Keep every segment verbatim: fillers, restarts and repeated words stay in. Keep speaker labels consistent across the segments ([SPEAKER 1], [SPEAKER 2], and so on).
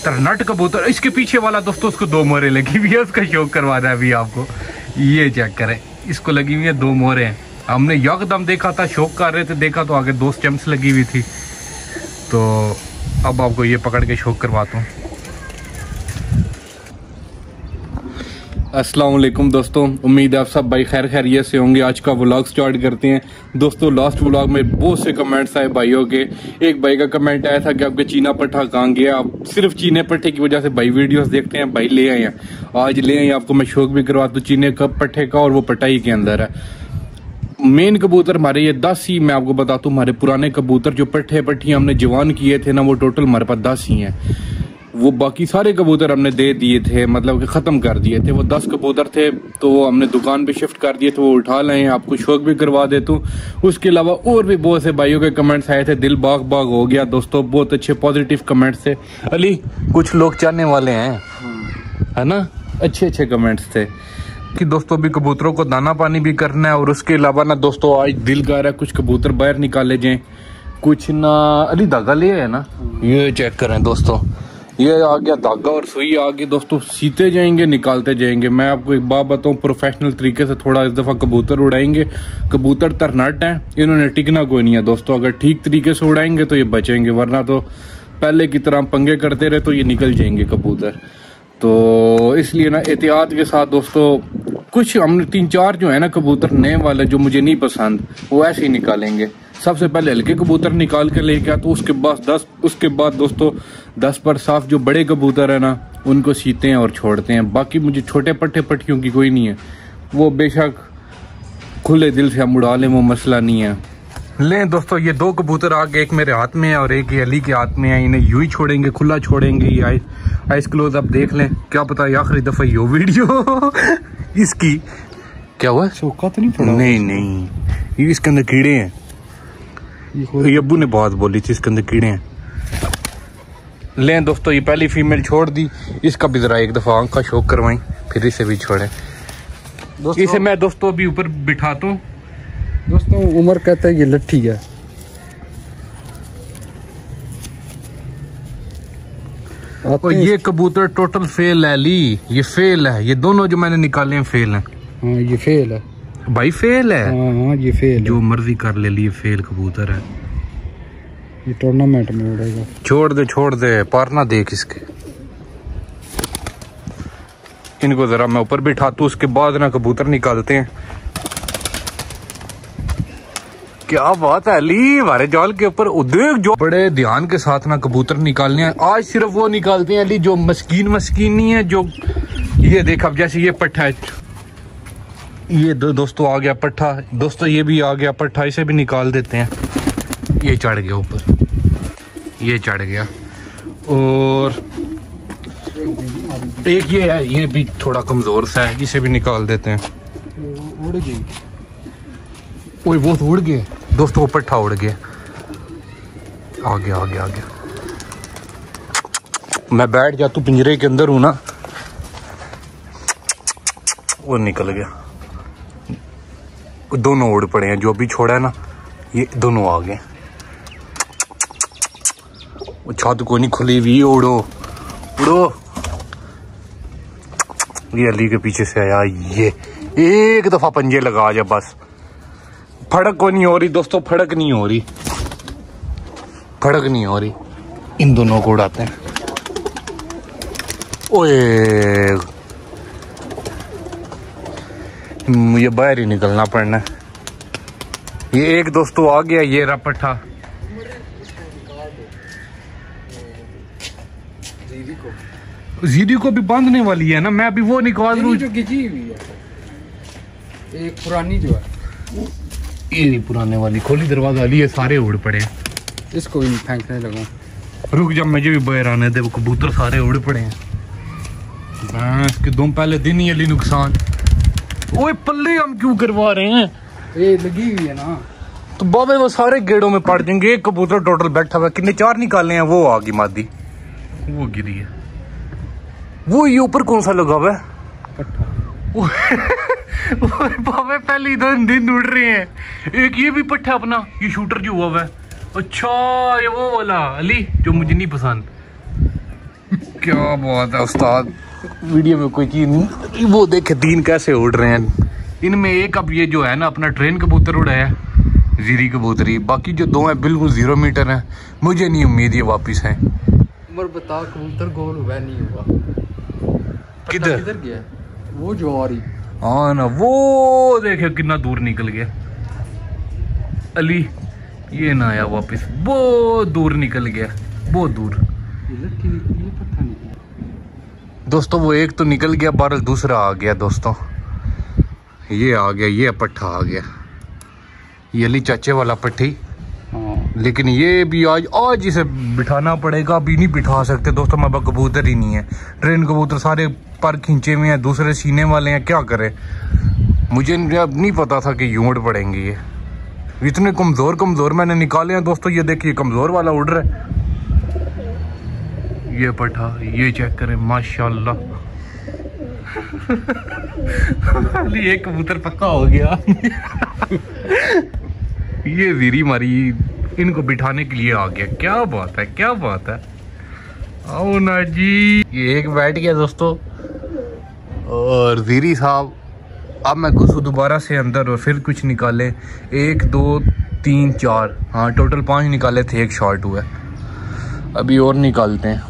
[SPEAKER 1] तरनट कबूतर। इसके पीछे वाला दोस्तों उसको दो मोहरे लगी हुई है, उसका शौक करवा रहा है अभी आपको। ये चेक करें, इसको लगी हुई है दो मोहरे हैं। हमने यकदम देखा था, शौक कर रहे थे, देखा तो आगे दो स्टेम्स लगी हुई थी। तो अब आपको ये पकड़ के शौक करवाता हूँ। अस्सलाम वालेकुम दोस्तों, उम्मीद है आप सब भाई खैर खैरियत से होंगे। आज का व्लॉग स्टार्ट करते हैं दोस्तों। लास्ट व्लॉग में बहुत से कमेंट्स आए भाइयों के। एक भाई का कमेंट आया था कि आपके चीना पट्ठा कहाँ गया। आप सिर्फ चीने पट्ठे की वजह से भाई वीडियोस देखते हैं, भाई ले आए हैं, आज ले आए आपको मैं शौक भी करवा दूँ चीने का पट्ठे का, और वो पटाई के अंदर है। मेन कबूतर हमारे ये दस ही, मैं आपको बताता हूँ, हमारे पुराने कबूतर जो पट्ठे पट्टी हमने जवान किए थे ना, वो टोटल हमारे पास दस ही हैं। वो बाकी सारे कबूतर हमने दे दिए थे, मतलब कि ख़त्म कर दिए थे। वो दस कबूतर थे तो वो हमने दुकान पे शिफ्ट कर दिए थे, वो उठा लाए, आपको शौक भी करवा देता हूँ। उसके अलावा और भी बहुत से भाइयों के कमेंट्स आए थे, दिल बाग बाग हो गया दोस्तों, बहुत अच्छे पॉजिटिव कमेंट्स थे। अली कुछ लोग चाहने वाले हैं, है ना, अच्छे अच्छे कमेंट्स थे कि दोस्तों अभी कबूतरों को दाना पानी भी करना है। और उसके अलावा ना दोस्तों आज दिल कर रहा है कुछ कबूतर बाहर निकाले जाएं, कुछ ना। अली धागा ले है ना, ये चेक करें दोस्तों, ये आ गया धागा और सुई आ गई दोस्तों। सीते जाएंगे, निकालते जाएंगे। मैं आपको एक बात बताऊं, प्रोफेशनल तरीके से थोड़ा इस दफ़ा कबूतर उड़ाएंगे। कबूतर तरनट हैं, इन्होंने टिकना कोई नहीं है दोस्तों। अगर ठीक तरीके से उड़ाएंगे तो ये बचेंगे, वरना तो पहले की तरह पंगे करते रहे तो ये निकल जाएंगे कबूतर। तो इसलिए ना एहतियात के साथ दोस्तों, कुछ हमने तीन चार जो है ना कबूतर नए वाले जो मुझे नहीं पसंद, वो ऐसे ही निकालेंगे। सबसे पहले हल्के कबूतर निकाल के लेके आते, तो उसके बाद दस उसके बाद दोस्तों दस पर साफ जो बड़े कबूतर है ना, उनको सीते हैं और छोड़ते हैं। बाकी मुझे छोटे पट्टे पट्टियों की कोई नहीं है, वो बेशक खुले दिल से हम उड़ा लें, वो मसला नहीं है। लें दोस्तों, ये दो कबूतर आगे, एक मेरे हाथ में है और एक ये अली के हाथ में है। इन्हें यूं ही छोड़ेंगे, खुला छोड़ेंगे। ये आइस आइस क्लोज आप देख लें, क्या पता ये आखिरी दफा यो वीडियो इसकी क्या हुआ, सोखा तो नहीं पड़ा? नहीं नहीं, ये इसके अंदर कीड़े हैं। ये अब्बू ने बहुत बोली थी इसके अंदर कीड़े हैं। लें दोस्तों, ये पहली फीमेल छोड़ दी, इसका भी जरा एक दफा आंख का शौक करवाई, फिर इसे भी छोड़े। इसे मैं दोस्तों अभी ऊपर बिठाता हूँ।
[SPEAKER 2] दोस्तों उमर कहता है ये लट्ठी है।
[SPEAKER 1] और ये कबूतर टोटल फेल है ली, ये फेल है। ये दोनों जो मैंने निकाले हैं फेल हैं।
[SPEAKER 2] हाँ ये फेल है
[SPEAKER 1] भाई, फेल है।
[SPEAKER 2] हाँ हाँ ये फेल,
[SPEAKER 1] जो मर्जी कर ले, लिए फेल कबूतर है।
[SPEAKER 2] ये टूर्नामेंट में उड़ेगा।
[SPEAKER 1] छोड़ दे छोड़ दे, पार ना देख इसके। इनको जरा मैं ऊपर बिठाता हूँ, उसके बाद ना कबूतर निकालते हैं। क्या बात है अली, हमारे जाल के ऊपर उद्योग जो बड़े ध्यान के साथ ना कबूतर निकालने हैं। आज सिर्फ वो निकालते हैं अली जो मस्कीन मस्कीन नहीं है। जो ये देखा, जैसे ये पट्ठा है, ये दो दोस्तों आ गया पट्ठा दोस्तों, ये भी आ गया पट्ठा, इसे भी निकाल देते हैं। ये चढ़ गया ऊपर, ये चढ़ गया। और एक ये है, ये भी थोड़ा कमजोर सा है, इसे भी निकाल देते हैं।
[SPEAKER 2] उड़ गई,
[SPEAKER 1] ओए वो तो उड़ गए दोस्तों, पट्ठा उड़ गया। आ गया आ गया आ गया। मैं बैठ जा, तू पिंजरे के अंदर हूं ना। वो निकल गया, दोनों उड़ पड़े हैं। जो भी छोड़ा है ना, ये दोनों आ गए। वो छत को नहीं खुली हुई, उड़ो उड़ो। ये अली के पीछे से आया, ये एक दफा पंजे लगा जा बस। फड़क को नहीं हो रही दोस्तों, फड़क नहीं हो रही, फड़क नहीं हो रही। इन दोनों को उड़ाते हैं। ओए ये बाहर ही निकलना पड़ना है। ये एक दोस्तों आ गया, ये रहा पट्ठा। जीडी को भी बांधने वाली है ना, मैं अभी वो निकाल लूं
[SPEAKER 2] जो खिंची हुई है। एक पुरानी जो है,
[SPEAKER 1] ये नहीं पुराने वाली। खोली दरवाजा अली, ये सारे उड़ पड़े हैं।
[SPEAKER 2] इसको भी फेंकने लगा।
[SPEAKER 1] रुक जा, मुझे भी बाहर आने दे, वो कबूतर सारे उड़ पड़े हैं। इसके दो पहले दिन ही अली नुकसान। ओए पल्ले हम क्यों करवा रहे हैं?
[SPEAKER 2] ये लगी हुई है ना,
[SPEAKER 1] तो बाबे वो सारे गेड़ों में पड़ जाएंगे। एक कबूतर टोटल बैठा हुआ, कितने चार निकाले हैं। वो आ गई मादी, वो गिरी है। वो ये ऊपर कौन सा लगा हुआ है? बाबे पहले इधर दिन उड़ रहे हैं। एक ये भी पट्टा अपना, ये शूटर जो हुआ है। अच्छा ये वो वाला अली जो मुझे नहीं पसंद। क्या बात है उस्ताद, वीडियो में कोई चीज नहीं। वो देखे तीन कैसे उड़ रहे हैं, इनमें एक अब ये जो है ना अपना ट्रेन कबूतर उड़ाया है, जीरी कबूतरी, बाकी जो दो हैं बिल्कुल जीरो मीटर हैं। मुझे नहीं उम्मीद ये वापिस हैं।
[SPEAKER 2] उमर बता कबूतर गोल हुआ नहीं हुआ,
[SPEAKER 1] किधर
[SPEAKER 2] किधर गया वो जो आ रही।
[SPEAKER 1] हाँ ना, वो देखे कितना दूर निकल गया अली, ये ना आया वापिस, बहुत दूर निकल गया, बहुत दूर। दोस्तों वो एक तो निकल गया, बारह दूसरा आ गया दोस्तों, ये आ गया, ये पट्ठा आ गया, ये अली चाचे वाला पट्टी। हाँ। लेकिन ये भी आज आज इसे बिठाना पड़ेगा, अभी नहीं बिठा सकते दोस्तों, मेरे पास कबूतर ही नहीं है। ट्रेन कबूतर सारे पर खींचे हुए हैं, दूसरे सीने वाले हैं, क्या करें। मुझे अब नहीं पता था कि यूं उड़ पड़ेंगे, ये इतने कमजोर कमजोर मैंने निकाले हैं दोस्तों। ये देखिए कमजोर वाला उड़ रहा है, ये पठा, ये चेक करें माशाल्लाह। ये कबूतर पक्का हो गया। ये जीरी मारी इनको बिठाने के लिए आ गया, क्या बात है, क्या बात है। आओ ना जी, ये एक बैठ गया दोस्तों, और जीरी साहब अब मैं घुसू दोबारा से अंदर और फिर कुछ निकाले, एक दो तीन चार, हाँ टोटल पांच निकाले थे, एक शॉर्ट हुआ, अभी और निकालते हैं।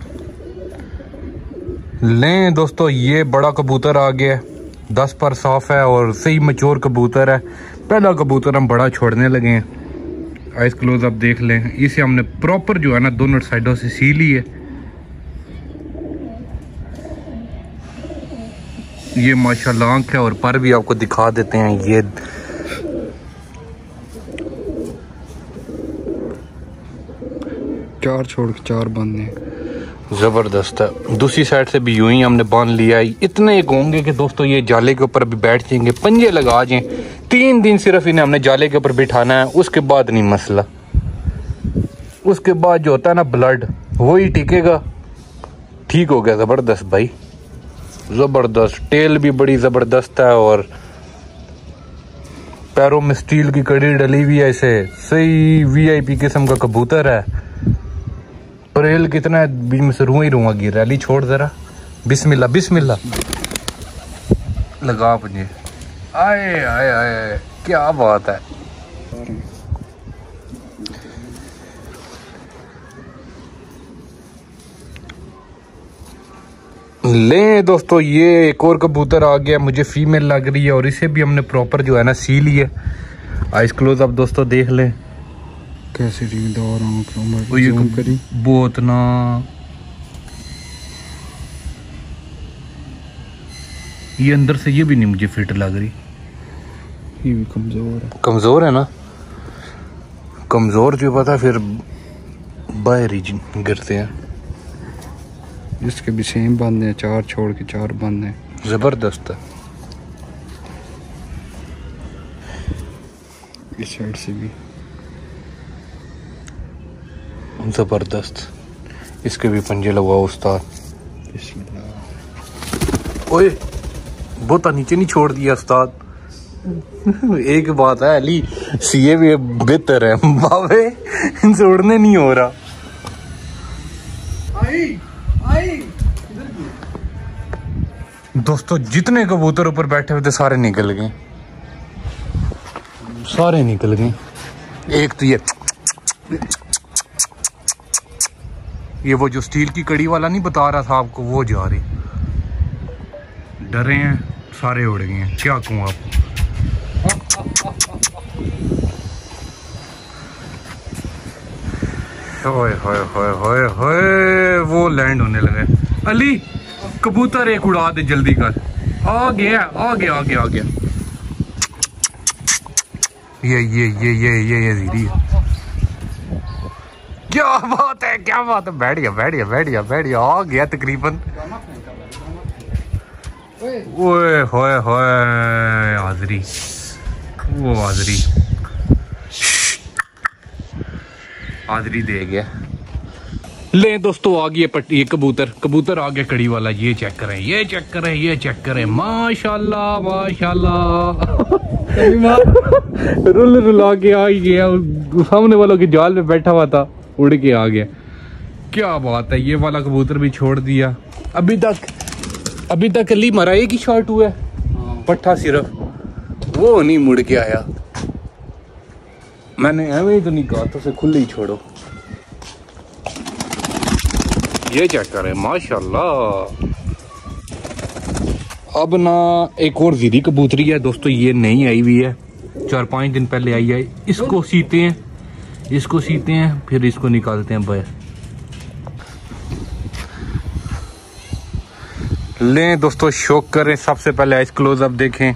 [SPEAKER 1] लें दोस्तों, ये बड़ा कबूतर आ गया, दस पर साफ है और सही मचोर कबूतर है। पहला कबूतर हम बड़ा छोड़ने लगे हैं, आइस क्लोज आप देख लें। इसे हमने प्रॉपर जो है ना दोनों साइडों से सी ली है। ये माशाल्लाह आंख है और पर भी आपको दिखा देते हैं। ये
[SPEAKER 2] चार छोड़ के चार बंद हैं,
[SPEAKER 1] जबरदस्त है। दूसरी साइड से भी यूं ही हमने बांध लिया। इतने एक होंगे कि दोस्तों ये जाले के ऊपर भी बैठ जाएंगे, पंजे लगा जाएं। तीन दिन सिर्फ इन्हें हमने जाले के ऊपर बिठाना है, उसके बाद नहीं मसला। उसके बाद जो होता है ना ब्लड, वही टिकेगा। ठीक हो गया, जबरदस्त भाई, जबरदस्त। टेल भी बड़ी जबरदस्त है और पैरों में स्टील की कड़ी डली हुई है। इसे सही वीआईपी किस्म का कबूतर है। परेल कितना है, बीच में से रुआ ही रुआ गिर रहा है। छोड़ जरा, बिस्मिल्लाह बिस्मिल्लाह, लगा अपने। आए आए आए, क्या बात है। ले दोस्तों, ये एक और कबूतर आ गया, मुझे फीमेल लग रही है और इसे भी हमने प्रॉपर जो है ना सी ली है। आइस क्लोज आप दोस्तों देख लें
[SPEAKER 2] कैसे रिंगदार आंख करी,
[SPEAKER 1] बहुत ना। ये अंदर से ये भी नहीं मुझे फिट लग रही,
[SPEAKER 2] ये भी कमजोर है।
[SPEAKER 1] कमजोर है ना, कमजोर जो पता फिर बाहर ही गिरते हैं।
[SPEAKER 2] इसके भी सेम बंद है, चार छोड़ के चार बंद है,
[SPEAKER 1] जबरदस्त है।
[SPEAKER 2] इस साइड से भी
[SPEAKER 1] जबरदस्त। इसके भी पंजे लगवाओ उस्ताद। ओए बोता नीचे नहीं छोड़ दिया उस्ताद। एक बात है अली, सीए भी बेहतर है बाबे, इनसे उड़ने नहीं हो रहा।
[SPEAKER 2] आई आई
[SPEAKER 1] दोस्तों जितने कबूतर ऊपर बैठे हुए थे सारे निकल गए, सारे निकल गए। एक तो ये ये वो जो स्टील की कड़ी वाला नहीं बता रहा था आपको, वो जा रही। डरे हैं, सारे उड़ गए हैं, क्या कहूँ आपको। होए होए होए होए होए, वो लैंड होने लगे। अली कबूतर एक उड़ा दे जल्दी कर। आ गया आ गया आ गया आ गया। ये ये ये ये ये ये जीरी, क्या बात है, क्या बात है। बैठ गया बैठ गया बैठ गया बैठ गया, आ गया तकरीबन। ओए होए होए, हाजरी, वो हाजरी हाजरी दे गया। ले दोस्तों आ गया पट्टी, कबूतर कबूतर आ गया कड़ी वाला। ये चेक करें, ये चेक करें, ये चेक करें, माशाल्लाह माशाल्लाह। रुल रुला के आ गया, सामने वालों की जाल में बैठा हुआ था, उड़ के आ गया। क्या बात है, ये वाला कबूतर भी छोड़ दिया। अभी तक अभी तक अली मरा एक ही शॉट हुआ है, पट्ठा सिर्फ, वो नहीं मुड़ के आया। मैंने एवं ही तो नहीं कहा तो उसे खुले ही छोड़ो। ये चेक करें माशाल्लाह। अब ना एक और जीरी कबूतरी है दोस्तों, ये नई आई हुई है, चार पाँच दिन पहले आई है। इसको सीते हैं, इसको सीते हैं, फिर इसको निकालते हैं बाहर। लें दोस्तों, शौक करें। सबसे पहले आइस क्लोजअप देखें।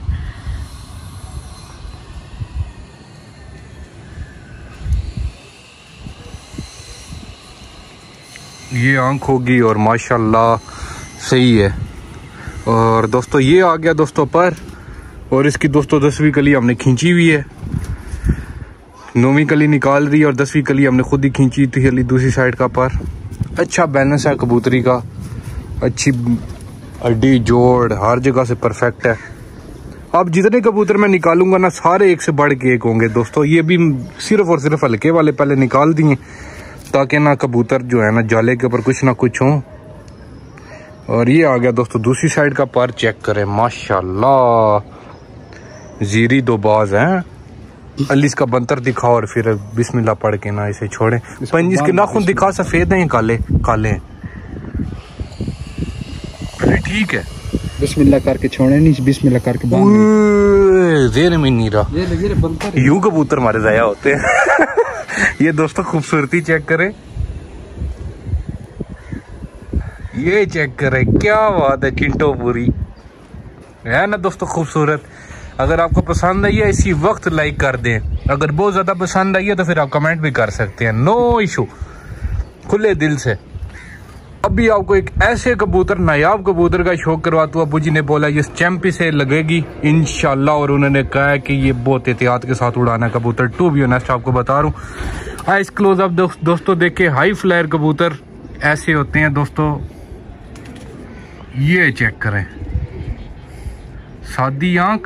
[SPEAKER 1] ये आंख होगी और माशाल्लाह सही है। और दोस्तों ये आ गया दोस्तों पर, और इसकी दोस्तों दसवीं कली हमने खींची हुई है। नौवीं कली निकाल रही है और दसवीं कली हमने खुद ही खींची थी अली दूसरी साइड का पर। अच्छा बैलेंस है कबूतरी का, अच्छी हड्डी जोड़ हर जगह से परफेक्ट है। अब जितने कबूतर मैं निकालूंगा ना सारे एक से बढ़ के एक होंगे दोस्तों। ये भी सिर्फ और सिर्फ हल्के वाले पहले निकाल दिए ताकि ना कबूतर जो है ना जाले के ऊपर कुछ ना कुछ हो। और ये आ गया दोस्तों दूसरी साइड का पर, चेक करें माशाल्लाह। जीरी दो बाज हैं। अली इसका बंतर दिखाओ और फिर बिस्मिल्लाह पढ़ के ना इसे छोड़े। पंज इसके नाखून दिखा, सफेद हैं काले काले हैं। ठीक है,
[SPEAKER 2] बिस्मिल्लाह करके छोड़े नहीं, बिस्मिल्लाह करके
[SPEAKER 1] जेर में नहीं रहा। यूं कबूतर मारे जाया होते हैं। ये दोस्तों खूबसूरती चेक करें, ये चेक करें, क्या बात है, किंटो पूरी है ना दोस्तों खूबसूरत। अगर आपको पसंद आई है इसी वक्त लाइक कर दें, अगर बहुत ज्यादा पसंद आई है तो फिर आप कमेंट भी कर सकते हैं, नो इशू, खुले दिल से। अभी आपको एक ऐसे कबूतर, नायाब कबूतर का शौक करवाता हूँ। अबू जी ने बोला ये चैंपी से लगेगी इंशाल्लाह, और उन्होंने कहा है कि ये बहुत एहतियात के साथ उड़ाना कबूतर। टू बी ऑनेस्ट आपको बता रहा हूँ। आइस क्लोजअप दोस्तों देखे, हाई फ्लायर कबूतर ऐसे होते हैं दोस्तों। ये चेक करें, सादी आंख।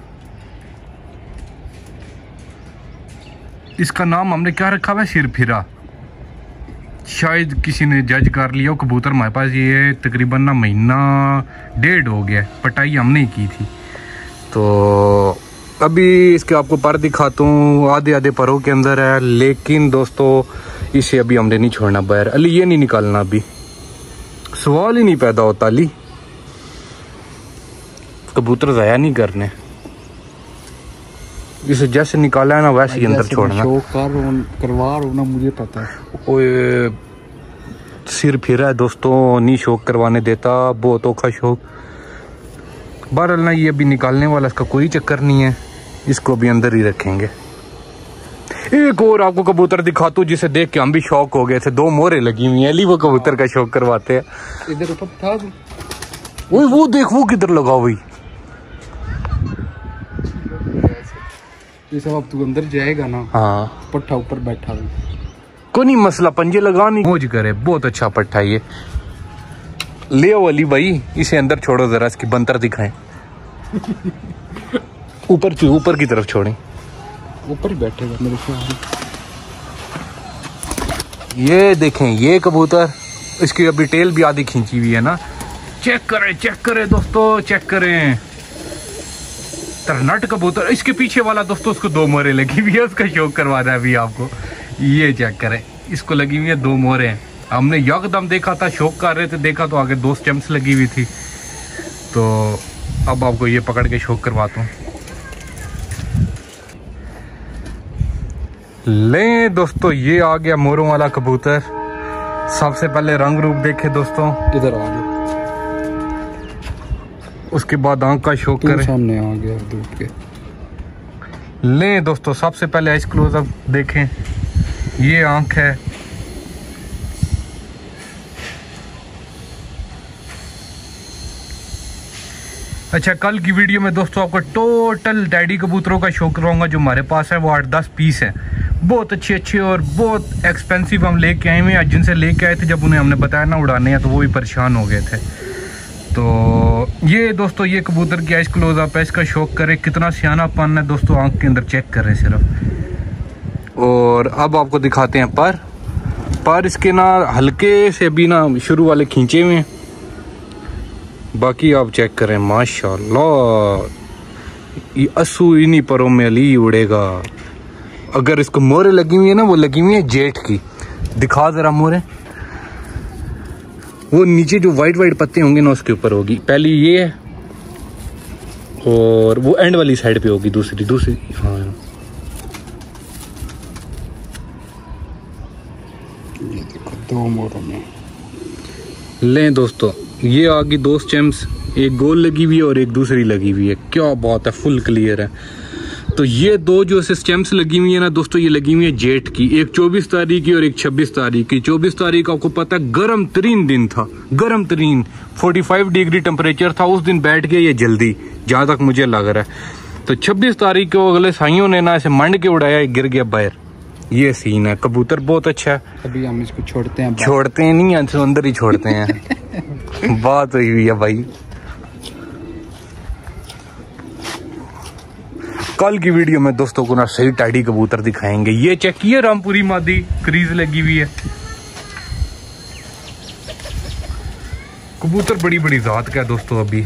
[SPEAKER 1] इसका नाम हमने क्या रखा हुआ है, सिरफिरा। शायद किसी ने जज कर लिया। कबूतर हमारे पास ये तकरीबन ना महीना डेढ़ हो गया, पटाई हमने ही की थी। तो अभी इसके आपको पर दिखाता हूँ, आधे आधे परों के अंदर है। लेकिन दोस्तों इसे अभी हमने नहीं छोड़ना बाहर। अली ये नहीं निकालना, अभी सवाल ही नहीं पैदा होता। अली कबूतर ज़ाया नहीं करने, इसे जैसे निकाला है ना वैसे ही अंदर छोड़ना।
[SPEAKER 2] करवा रहा ना, मुझे पता है।
[SPEAKER 1] ओए सिर फिरा है दोस्तों, नहीं शौक करवाने देता, बहुत औखा शौक। बहरहाल ना ये अभी निकालने वाला इसका कोई चक्कर नहीं है, इसको भी अंदर ही रखेंगे। एक और आपको कबूतर दिखाता हूँ जिसे देख के हम भी शौक हो गए थे। दो मोहरे लगी हुई हैं, अली वो कबूतर का शौक करवाते हैं।
[SPEAKER 2] इधर ऊपर था
[SPEAKER 1] वो वो देख, वो किधर लगा हुई।
[SPEAKER 2] ये सब अब तू अंदर जाएगा ना,
[SPEAKER 1] हाँ
[SPEAKER 2] पट्ठा ऊपर बैठा हुआ,
[SPEAKER 1] कोई नहीं मसला, पंजे लगा नहीं, मौज करे। बहुत अच्छा पट्ठा ये, ले आओ अली भाई, इसे अंदर छोड़ो जरा, इसकी बंतर दिखाएं। ऊपर ऊपर की तरफ छोड़ें,
[SPEAKER 2] ऊपर ही बैठेगा मेरे ख्याल।
[SPEAKER 1] ये देखें ये कबूतर, इसकी अभी टेल भी आधी खींची हुई है ना। चेक करें चेक करें दोस्तों, चेक करें, तरनट कबूतर। इसके पीछे वाला दोस्तों उसको दो मोहरे लगी हुई है, उसका शौक करवाना है अभी आपको। ये चेक करें, इसको लगी हुई है दो मोहरे हैं। हमने यकदम देखा था, शौक कर रहे थे, देखा तो आगे दो स्टेम्स लगी हुई थी। तो अब आपको ये पकड़ के शौक करवाता हूँ। ले दोस्तों, ये आ गया मोरों वाला कबूतर। सबसे पहले रंग रूप देखे दोस्तों,
[SPEAKER 2] इधर आ गया,
[SPEAKER 1] उसके बाद आंख का शौक करें।
[SPEAKER 2] सामने आ गया दूध के।
[SPEAKER 1] ले दोस्तों, सबसे पहले आइस क्लोजअप देखें, ये आंख है। अच्छा, कल की वीडियो में दोस्तों आपको टोटल डैडी कबूतरों का शौक कराऊंगा जो हमारे पास है। वो आठ दस पीस हैं, बहुत अच्छे अच्छे और बहुत एक्सपेंसिव हम लेके आए हुए हैं। जिनसे लेके आए थे, जब उन्हें हमने बताया ना उड़ाने हैं, तो वो भी परेशान हो गए थे। तो ये दोस्तों, ये कबूतर की आइस क्लोजअप है, इसका शौक करें। कितना सियानापन है दोस्तों, आंख के अंदर चेक करें सिर्फ। और अब आपको दिखाते हैं पर। पर इसके ना हल्के से भी ना शुरू वाले खींचे हुए हैं, बाकी आप चेक करें माशाल्लाह ये अस्सू इन्हीं परों में अली उड़ेगा। अगर इसको मोरे लगी हुई है ना, वो लगी हुई है जेठ की, दिखा जरा मोरे, वो नीचे जो वाइट वाइट पत्ते होंगे ना उसके ऊपर होगी। पहली ये है और वो एंड वाली साइड पे होगी दूसरी दूसरी हाँ
[SPEAKER 2] ये देखो दो मोरों में।
[SPEAKER 1] लें दोस्तों, ये आगे दो स्टेम्स, एक गोल लगी हुई है और एक दूसरी लगी हुई है। क्या बात है, फुल क्लियर है। तो ये दो जो स्टेम्स लगी हुई है ना दोस्तों, ये लगी हुई है जेठ की, एक चौबीस तारीख की और एक छब्बीस तारीख की। चौबीस तारीख आपको पता है गर्म तरीन दिन था, गर्म तरीन पैंतालीस डिग्री टेम्परेचर था उस दिन। बैठ गया ये जल्दी, जहां तक मुझे लग रहा है। तो छब्बीस तारीख को अगले साइयों ने ना ऐसे मंड के उड़ाया, गिर गया बाहर। ये सीन है। कबूतर बहुत अच्छा है।
[SPEAKER 2] अभी हम इसको छोड़ते हैं,
[SPEAKER 1] छोड़ते हैं नहीं, अंदर ही छोड़ते हैं। बात हुई हुई है भाई। कल की वीडियो में दोस्तों को ना सही टाइडी कबूतर दिखाएंगे। ये चेक किए रामपुरी मादी क्रीज लगी हुई है। कबूतर बड़ी बड़ी जात का है दोस्तों। अभी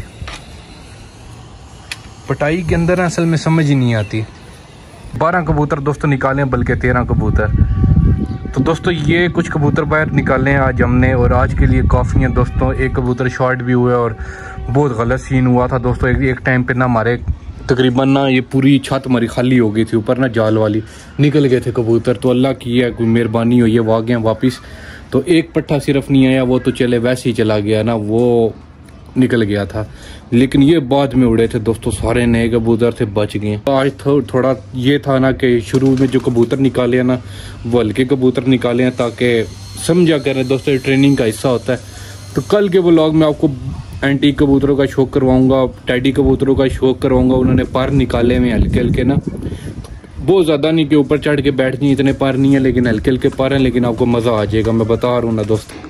[SPEAKER 1] पटाई के अंदर असल में समझ ही नहीं आती। बारह कबूतर दोस्तों निकाले, बल्कि तेरह कबूतर। तो दोस्तों ये कुछ कबूतर बाहर निकाले हैं आज हमने, और आज के लिए काफ़ी है दोस्तों। एक कबूतर शॉर्ट भी हुआ और बहुत गलत सीन हुआ था दोस्तों। एक, एक टाइम पे ना हमारे तकरीबन ना ये पूरी छत हमारी खाली हो गई थी, ऊपर ना जाल वाली, निकल गए थे कबूतर। तो अल्लाह की है कोई मेहरबानी हुई है, वो आ गए वापस। तो एक पट्टा सिर्फ नहीं आया, वो तो चले वैसे ही चला गया ना, वो निकल गया था। लेकिन ये बाद में उड़े थे दोस्तों, सारे नए कबूतर थे, बच गए। तो आज थो, थोड़ा ये था ना कि शुरू में जो कबूतर निकाले हैं ना, वो हल्के कबूतर निकाले हैं, ताकि समझा करें दोस्तों, ट्रेनिंग का हिस्सा होता है। तो कल के व्लॉग में आपको एंटीक कबूतरों का शौक करवाऊंगा, टैडी कबूतरों का शौक करवाऊंगा। उन्होंने पर निकाले हुए हल्के हल्के ना, बहुत ज़्यादा नहीं कि ऊपर चढ़ के बैठ नहीं, इतने पर नहीं है, लेकिन हल्के हल्के पर हैं। लेकिन आपको मज़ा आ जाएगा, मैं बता रहा हूँ ना दोस्तों।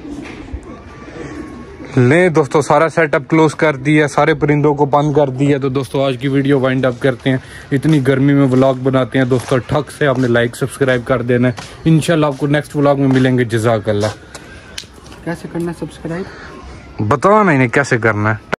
[SPEAKER 1] ले दोस्तों, सारा सेटअप क्लोज कर दिया, सारे परिंदों को बंद कर दिया। तो दोस्तों आज की वीडियो वाइंड अप करते हैं। इतनी गर्मी में व्लॉग बनाते हैं दोस्तों, ठक से आपने लाइक सब्सक्राइब कर देना है। इंशाल्लाह आपको नेक्स्ट व्लॉग में मिलेंगे। जज़ाकल्लाह।
[SPEAKER 2] कैसे करना है सब्सक्राइब?
[SPEAKER 1] बताओ ना इन्हें कैसे करना है।